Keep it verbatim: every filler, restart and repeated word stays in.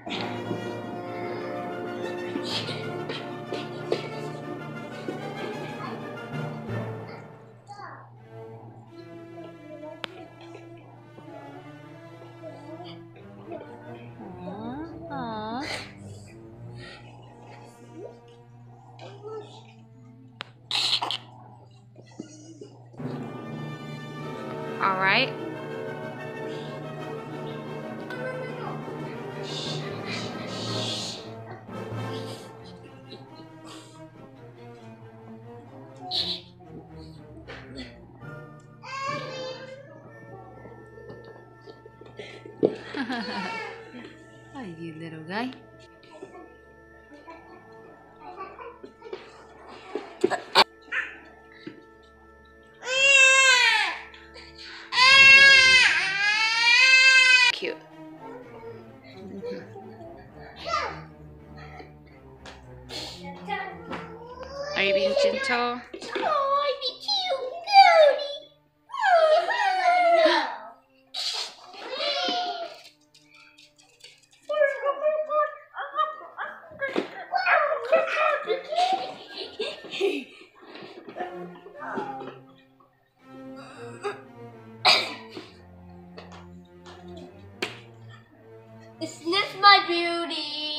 All right. Oh, you little guy. Cute. Are you being gentle? Oh, be cute, Cody. Sniff my beauty.